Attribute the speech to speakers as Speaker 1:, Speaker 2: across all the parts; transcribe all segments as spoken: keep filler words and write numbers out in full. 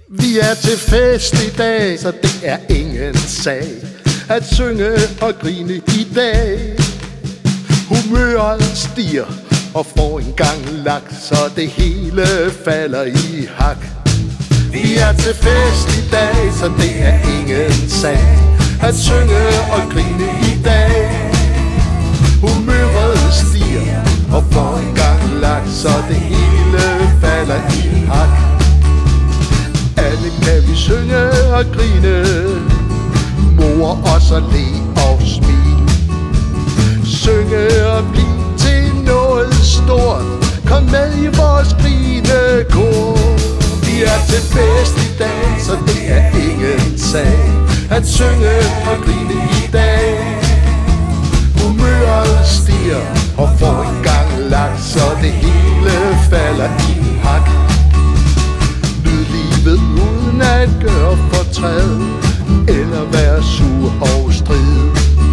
Speaker 1: Vi er til fest i dag, så det er ingen sag at synge og grine i dag. Humøret stiger og får en gang lak, så det hele falder i hak. Vi er til fest i dag, så det er ingen sag at synge og grine i dag. Humøret stiger og får en gang lak, så det hele falder i hak. Alle kan vi synge og grine, mor også le og smil. Synge og blive til noget stort, kom med i vores grinekor. Vi er til fest i dag, så det er ingen sag at synge og grine i dag. Humøret stiger og får en gang lagt, så det hele falder i hak. Nyd livet uden at gøre fortræd eller være sur og strid.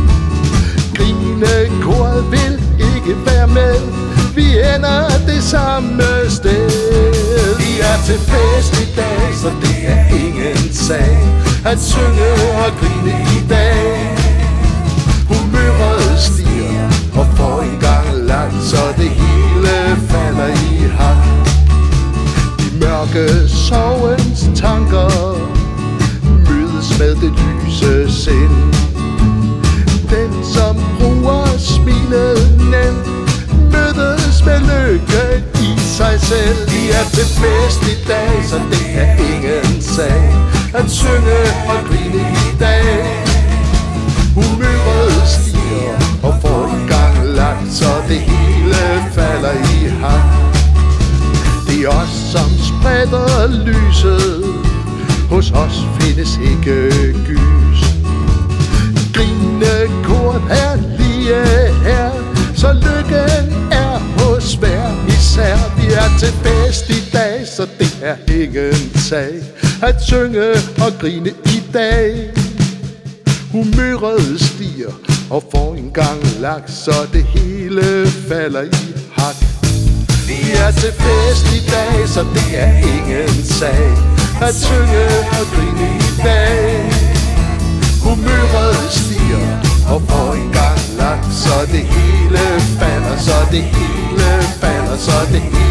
Speaker 1: Grinekoret vil ikke være med, vi ender det samme sted. Vi er til fest i dag, så det er ingen sag at synge og grine i dag. Humøret stiger og får en gang lagt, så det hele falder i hak. De mørke sovens tanker mødes med det lyse sind. Den som bruger smilet nemt mødes med lykke i sig selv. Vi er til fest i dag, så det er ingen sag at synge og grine i dag. Humøret stiger og får en gang lagt, så det hele falder i hak. Det er os, som spreder lyset, hos os findes ikke gys. Grinekoret er lige her, så lykken er hos hver især. Vi er til fest i dag, så det er ingen sag at synge og grine i dag. Humøret stiger og får en gang lagt, så det hele falder i hak. Vi er til fest i dag, så det er ingen sag at synge og grine i dag. Humøret stiger og får en gang lagt, så det hele falder, så det hele falder, så det hele